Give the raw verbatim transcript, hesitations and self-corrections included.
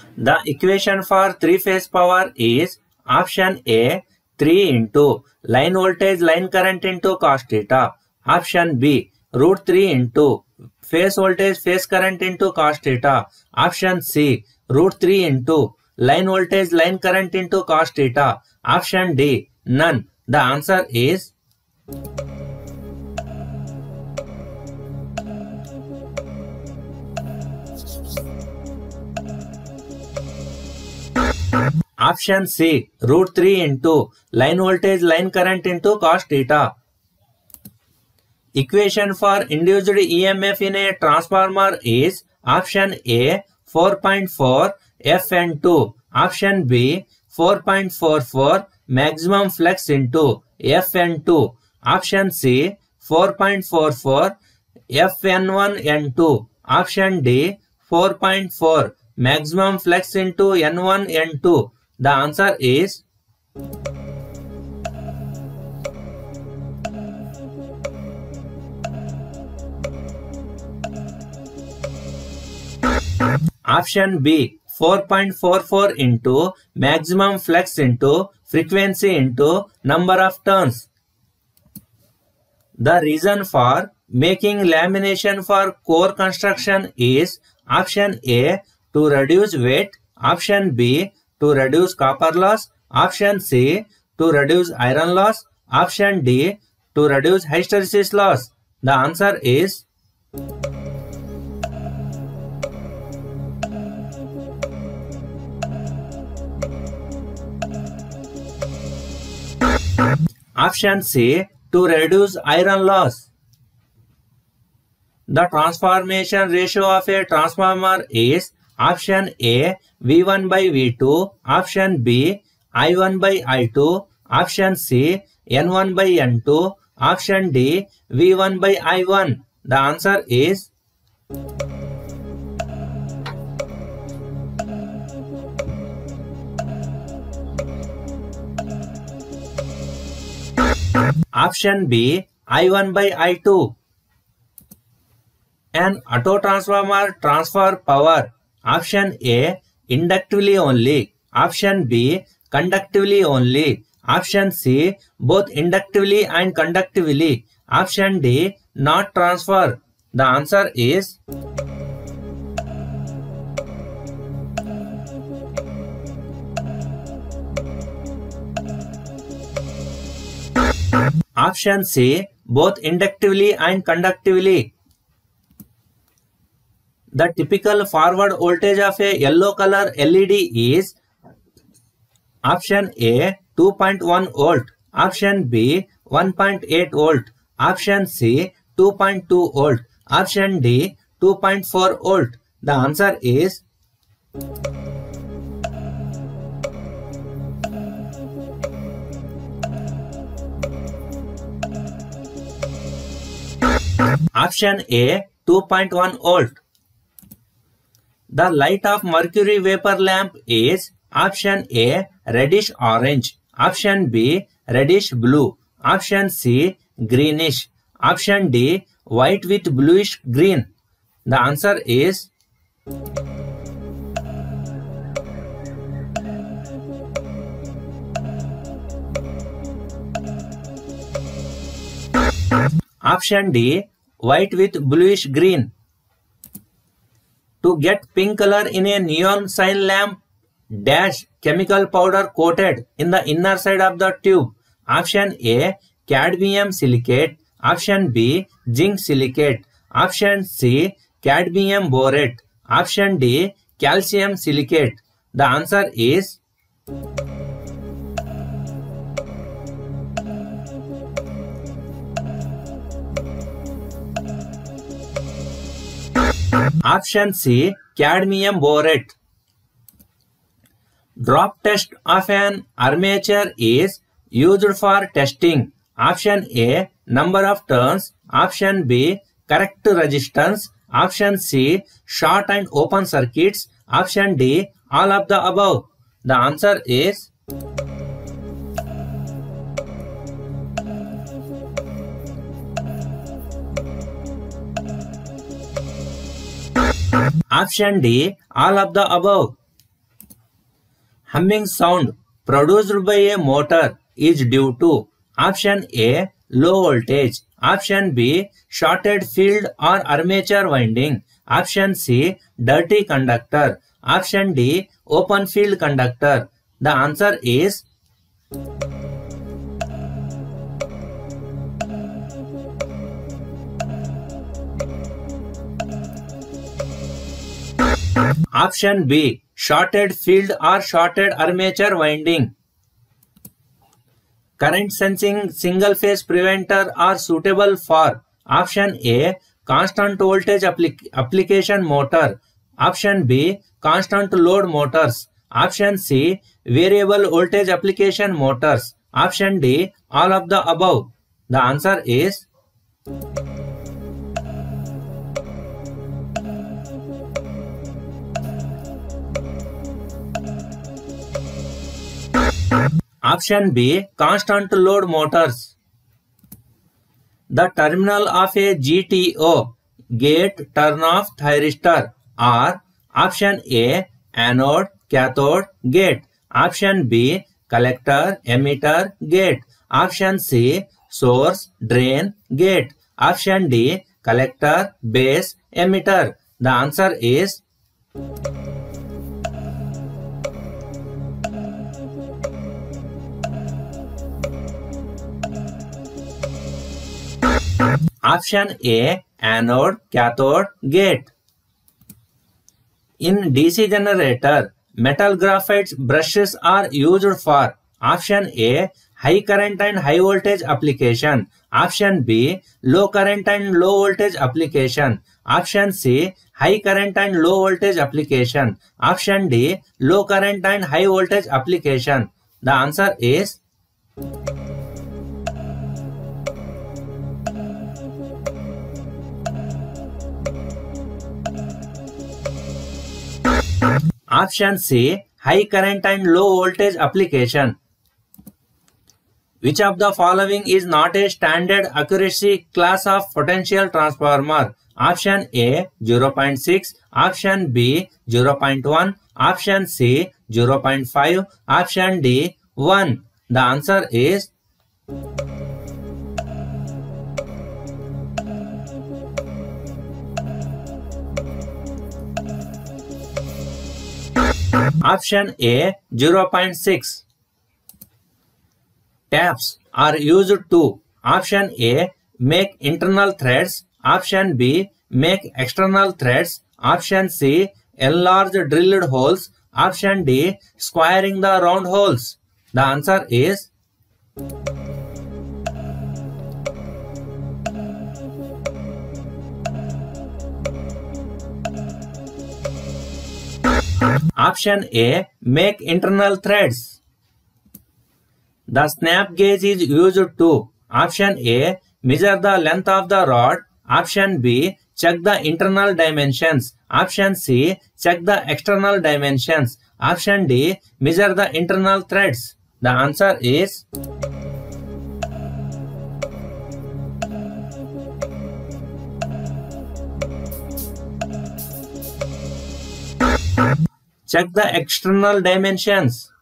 The equation for three-phase power is option A, three into line voltage line current into cos theta. Option B, root three into phase voltage phase current into cos theta. Option C, root three into line voltage line current into cos theta. Option D, none. The answer is option C, root three into line voltage line current into cos theta. Equation for induced E M F in a transformer is option A, four point four F N two. Option B, four point four four maximum flux into F N two. Option C, four point four four F N one N two. Option D, four point four maximum flux into N one N two. The answer is option B, four point four four into maximum flux into frequency into number of turns. The reason for making lamination for core construction is option A, to reduce weight. Option B, to reduce copper loss. Option C, to reduce iron loss. Option D, to reduce hysteresis loss. The answer is option C, to reduce iron loss. The transformation ratio of a transformer is option A, V one by V two. Option B, I one by I two. Option C, N one by N two. Option D, V one by I one. The answer is option B, I one by I two. An autotransformer transfer power. Option A, inductively only. Option B, conductively only. Option C, both inductively and conductively. Option D, not transfer. The answer is option C, both inductively and conductively. The typical forward voltage of a yellow color L E D is option A, two point one volt. Option B, one point eight volt. Option C, two point two volt. Option D, two point four volt. The answer is option A, two point one volt. The light of mercury vapor lamp is option A, reddish orange. Option B, reddish blue. Option C, greenish. Option D, white with bluish green. The answer is option D, white with bluish green. To get pink color in a neon sign lamp, dash chemical powder coated in the inner side of the tube. Option A, cadmium silicate. Option B, zinc silicate. Option C, cadmium borate. Option D, calcium silicate. The answer is option C, cadmium borate. Drop test of an armature is used for testing. Option A, number of turns. Option B, correct resistance. Option C, short and open circuits. Option D, all of the above. The answer is option D, all of the above. humming sound produced by a motor is due to option A, low voltage, option B, shorted field or armature winding, option C, dirty conductor, option D, open field conductor. The answer is option B, shorted field or shorted armature winding. Current sensing single phase preventer are suitable for option A, constant voltage applic application motor, option B, constant load motors, option C, variable voltage application motors, option D, all of the above. The answer is option B, constant load motors. The terminal of a G T O, gate turn-off thyristor, are option A, anode, cathode, gate, option B, collector, emitter, gate, option C, source, drain, gate, option D, collector, base, emitter. The answer is option A, anode, cathode, gate. In D C generator, metal graphite brushes are used for option A, high current and high voltage application, option B, low current and low voltage application, option C, high current and low voltage application, option D, low current and high voltage application. The answer is option C, high current and low voltage application. Which of the following is not a standard accuracy class of potential transformer? Option A, zero point six, option B, zero point one, option C, zero point five, option D, one. The answer is option A, zero point six. Taps are used to option A, make internal threads, option B, make external threads, option C, enlarge drilled holes, option D, squaring the round holes. The answer is option A, make internal threads. The snap gauge is used to option A, measure the length of the rod, option B, check the internal dimensions, option C, check the external dimensions, option D, measure the internal threads. The answer is check the external dimensions.